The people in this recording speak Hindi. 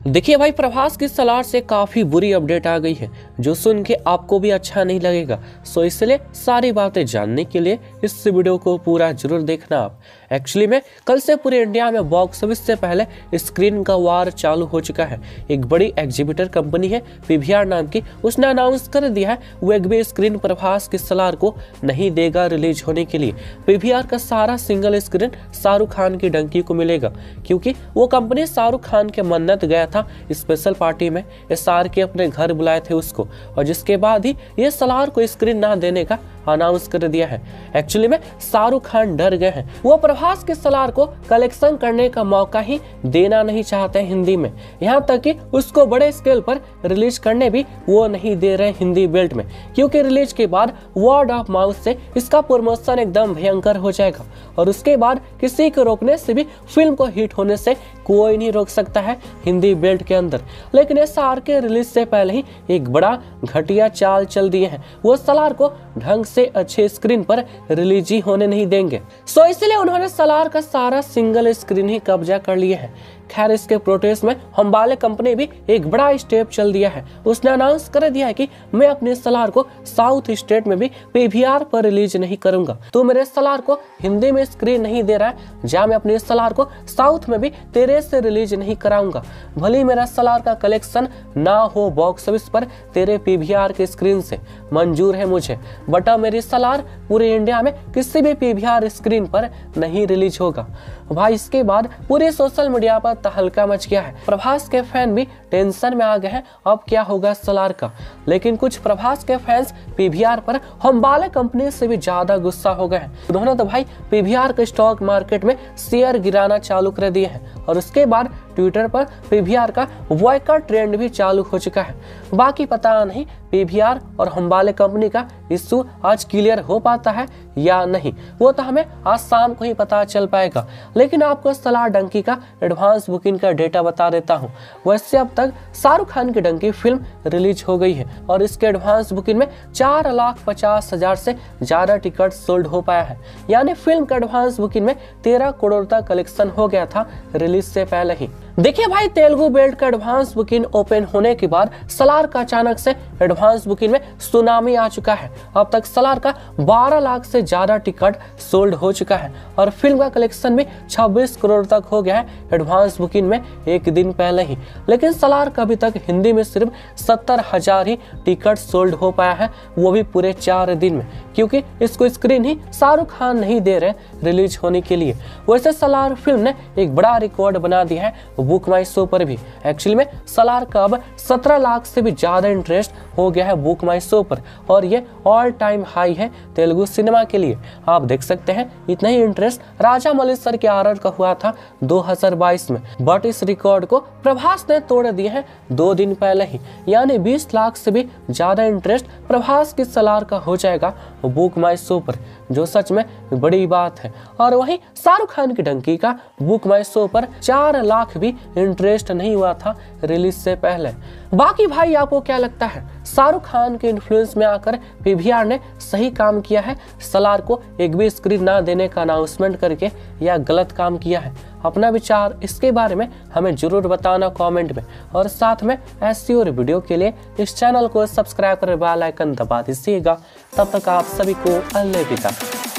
देखिए भाई, प्रभास की सलार से काफी बुरी अपडेट आ गई है जो सुन के आपको भी अच्छा नहीं लगेगा। सो इसलिए सारी बातें जानने के लिए इस वीडियो को पूरा जरूर देखना आप। एक्चुअली में कल से पूरे इंडिया में बॉक्स ऑफिस से पहले स्क्रीन का वार चालू हो चुका है। एक बड़ी एग्जीबिटर कंपनी है पीवीआर नाम की, उसने अनाउंस कर दिया है वो एक भी स्क्रीन प्रभास की सलार को नहीं देगा रिलीज होने के लिए। पीवीआर का सारा सिंगल स्क्रीन शाहरुख खान की डंकी को मिलेगा, क्योंकि वो कंपनी शाहरुख खान के मन्नत गया था स्पेशल पार्टी में एसआर के अपने घर बुलाए थे उसको, और जिसके बाद ही ये सलार को स्क्रीन ना देने का अनाउंस कर दिया है। एक्चुअली में शाहरुख खान डर गए हैं, वो प्रभास के सलार को कलेक्शन करने का मौका ही देना नहीं चाहते हिंदी में, यहाँ तक कि उसको बड़े स्केल पर रिलीज करने भी वो नहीं दे रहे हिंदी बेल्ट में, क्योंकि रिलीज के बाद वर्ड ऑफ माउथ से इसका प्रमोशन एकदम भयंकर हो जाएगा और उसके बाद किसी को रोकने से भी फिल्म को हिट होने से कोई नहीं रोक सकता है हिंदी बेल्ट के अंदर। लेकिन एसआर के रिलीज से पहले ही एक बड़ा घटिया चाल चल दिए हैं, वो सलार को ढंग से अच्छे स्क्रीन पर रिलीज ही होने नहीं देंगे। सो इसलिए उन्होंने सलार का सारा सिंगल स्क्रीन ही कब्जा कर लिए है। खैर, इसके प्रोटेस्ट में हम्बाले कंपनी भी एक बड़ा स्टेप चल दिया है। उसने अनाउंस कर दिया है कि मैं अपने सलार को साउथ स्टेट में भी पीवीआर पर रिलीज नहीं करूंगा। तो मेरे सलार को हिंदी में स्क्रीन नहीं दे रहा है, जहाँ मैं अपने सलार को साउथ में भी तेरे से रिलीज नहीं कराऊंगा। भले मेरा सलार का कलेक्शन ना हो बॉक्स ऑफिस पर तेरे पीवीआर के स्क्रीन से मंजूर है मुझे, बट अब मेरी सलार पूरे इंडिया में किसी भी पीवीआर स्क्रीन पर नहीं रिलीज होगा। भाई, इसके बाद पूरे सोशल मीडिया पर तहलका मच गया है। प्रभास के फैन भी टेंशन में आ गए हैं, अब क्या होगा सलार का। लेकिन कुछ प्रभास के फैंस पीवीआर पर हम्बाले कंपनी से भी ज्यादा गुस्सा हो गए हैं। उन्होंने तो भाई पीवीआर के स्टॉक मार्केट में शेयर गिराना चालू कर दिए हैं और उसके बाद ट्विटर पर पीवीआर का बॉयकॉट ट्रेंड भी चालू हो चुका है। बाकी पता नहीं पीवीआर और हम्बाले कंपनी का इश्यू आज क्लियर हो पाता है या नहीं, वो तो हमें आज शाम को ही पता चल पाएगा। लेकिन आपको सलार डंकी का एडवांस बुकिंग का डेटा बता देता हूँ। वैसे अब तक शाहरुख खान की डंकी फिल्म रिलीज हो गई है और इसके एडवांस बुकिंग में 4,50,000 से ज्यादा टिकट सोल्ड हो पाया है, यानी फिल्म का एडवांस बुकिंग में 13 करोड़ तक कलेक्शन हो गया था रिलीज से पहले ही। देखिए भाई, तेलुगु बेल्ट का एडवांस बुकिंग ओपन होने के बाद सलार का अचानक से एडवांस बुकिंग में सुनामी आ चुका है। अब तक सलार का 12 लाख से ज्यादा टिकट सोल्ड हो चुका है और फिल्म का कलेक्शन भी 26 करोड़ तक हो गया है एडवांस बुकिंग में एक दिन पहले ही। लेकिन सलार का अभी तक हिंदी में सिर्फ 70,000 ही टिकट सोल्ड हो पाया है, वो भी पूरे 4 दिन में, क्योंकि इसको स्क्रीन ही शाहरुख खान नहीं दे रहे रिलीज होने के लिए। वैसे सलार फिल्म ने एक बड़ा रिकॉर्ड बना दिया है बुक माई शो पर भी। एक्चुअली में सलार का अब 17 लाख से भी ज्यादा इंटरेस्ट हो गया है बुक माई शो पर और ये ऑल टाइम हाई है तेलुगु सिनेमा के लिए। आप देख सकते हैं इतना ही इंटरेस्ट राजा मल्लेश्वर के आरआर का हुआ था 2022 में, बट इस रिकॉर्ड को प्रभास ने तोड़ दिया है 2 दिन पहले ही, यानी 20 लाख से भी ज्यादा इंटरेस्ट प्रभास की सलार का हो जाएगा बुक माई शो पर, जो सच में बड़ी बात है। और वहीं शाहरुख खान की डंकी का बुक माई शो पर 4 लाख भी इंटरेस्ट नहीं हुआ था रिलीज से पहले। बाकी भाई, आपको क्या लगता है, शाहरुख खान के इन्फ्लुएंस में आकर पीवीआर ने सही काम किया है सलार को एक भी स्क्रीन ना देने का अनाउंसमेंट करके, या गलत काम किया है? अपना विचार इसके बारे में हमें जरूर बताना कमेंट में, और साथ में ऐसी और वीडियो के लिए इस चैनल को सब्सक्राइब कर बेल आइकन दबा दीजिएगा। तब तक आप सभी को अलविदा।